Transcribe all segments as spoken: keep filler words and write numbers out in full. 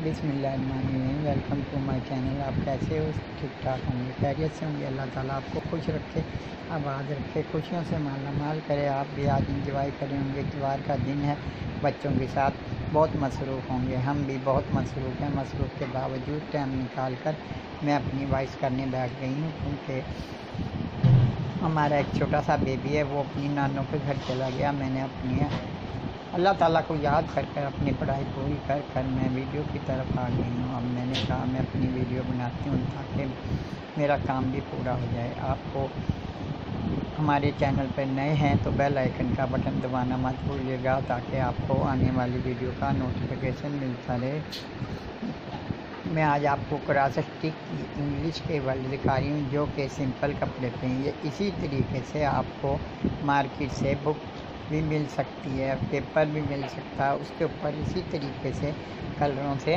बिस्मिल्लाहिर्रहमानिर्रहीम। Welcome to my channel. आप कैसे हो? ठीक ठाक होंगे, खैरियत से होंगे। अल्लाह ताला आपको खुश रखे, आबाद रखे, खुशियों से माला माल करे। आप भी आज इंजॉय करें होंगे। इतवार का दिन है, बच्चों के साथ बहुत मसरूफ़ होंगे। हम भी बहुत मसरूफ़ हैं। मसरूफ़ के बावजूद टाइम निकाल कर मैं अपनी वॉइस करने बैठ गई हूँ, क्योंकि हमारा एक छोटा सा बेबी है, वो अपनी नानों के घर चला गया। मैंने अपनी अल्लाह ताला को याद कर कर अपनी पढ़ाई पूरी कर कर मैं वीडियो की तरफ आ गई हूँ। अब मैंने कहा मैं अपनी वीडियो बनाती हूँ ताकि मेरा काम भी पूरा हो जाए। आपको हमारे चैनल पर नए हैं तो बेल आइकन का बटन दबाना मत भूलिएगा, ताकि आपको आने वाली वीडियो का नोटिफिकेशन मिलता रहे। मैं आज आपको क्रॉस स्टिच इंग्लिश के वर्ड दिखा रही हूँ, जो कि सिंपल कपड़े पे हैं। ये इसी तरीके से आपको मार्केट से बुक भी मिल सकती है, पेपर भी मिल सकता है, उसके ऊपर इसी तरीके से कलरों से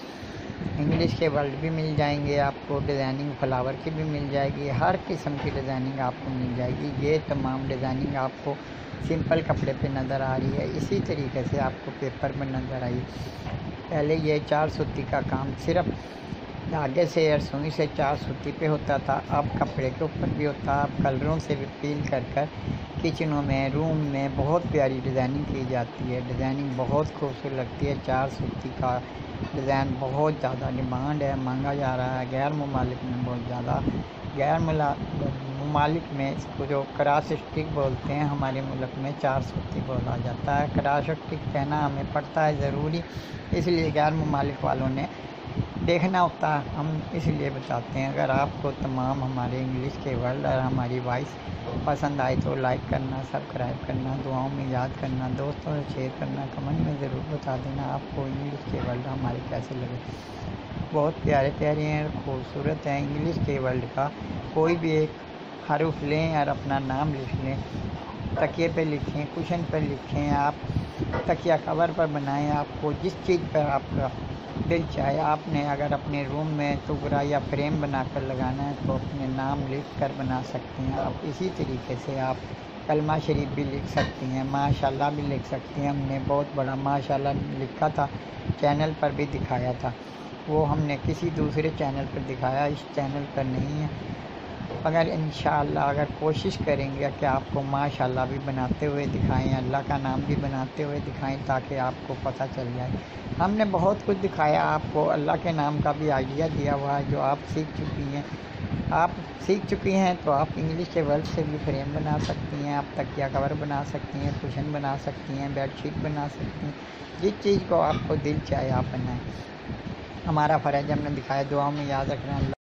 इंग्लिश के वर्ड भी मिल जाएंगे। आपको डिज़ाइनिंग फ्लावर की भी मिल जाएगी, हर किस्म की डिज़ाइनिंग आपको मिल जाएगी। ये तमाम डिज़ाइनिंग आपको सिंपल कपड़े पे नज़र आ रही है, इसी तरीके से आपको पेपर पर नज़र आई। पहले ये चार सूती का काम सिर्फ धागे से और सुई से चार सूती पे होता था, अब कपड़े के ऊपर भी होता है। अब कलरों से भी पील कर कर किचनों में, रूम में बहुत प्यारी डिज़ाइनिंग की जाती है। डिज़ाइनिंग बहुत खूबसूरत लगती है। चार सूती का डिज़ाइन बहुत ज़्यादा डिमांड है, मांगा जा रहा है गैर ममालिक में बहुत ज़्यादा। गैर ममालिक में इसको जो क्रॉस स्टिच बोलते हैं, हमारे मुल्क में चार सूती बोला जाता है। क्रॉस स्टिच कहना हमें पड़ता है ज़रूरी, इसलिए गैर ममालिक वालों ने देखना होता है, हम इसलिए बताते हैं। अगर आपको तमाम हमारे इंग्लिश के वर्ड और हमारी वॉइस पसंद आए तो लाइक करना, सब्सक्राइब करना, दुआओं में याद करना, दोस्तों से शेयर करना, कमेंट में ज़रूर बता देना आपको इंग्लिश के वर्ड हमारे कैसे लगे। बहुत प्यारे प्यारे हैं, खूबसूरत हैं। इंग्लिश के वर्ड का कोई भी एक हरूफ लें और अपना नाम लिख लें, तकिए पे लिखें, कुशन पर लिखें, आप तकिया कवर पर बनाएं। आपको जिस चीज़ पर आपका दिल चाहे, आपने अगर अपने रूम में टुकड़ा या फ्रेम बनाकर लगाना है तो अपने नाम लिख कर बना सकते हैं। आप इसी तरीके से आप कलमा शरीफ भी लिख सकती हैं, माशाल्लाह भी लिख सकती हैं। हमने बहुत बड़ा माशाल्लाह लिखा था, चैनल पर भी दिखाया था। वो हमने किसी दूसरे चैनल पर दिखाया, इस चैनल पर नहीं है। अगर इंशाअल्लाह अगर कोशिश करेंगे कि आपको माशाल्लाह भी बनाते हुए दिखाएं, अल्लाह का नाम भी बनाते हुए दिखाएं, ताकि आपको पता चल जाए। हमने बहुत कुछ दिखाया आपको, अल्लाह के नाम का भी आइडिया दिया हुआ है जो आप सीख चुकी हैं। आप सीख चुकी हैं तो आप इंग्लिश के वर्ड से भी फ्रेम बना सकती हैं, आप तकिया कवर बना सकती हैं, कुशन बना सकती हैं, बेडशीट बना सकती हैं। जिस चीज़ को आपको दिल चाहे आप बनाएं। हमारा फ़र्ज़ हमने दिखाया, दुआओं में याद रखना।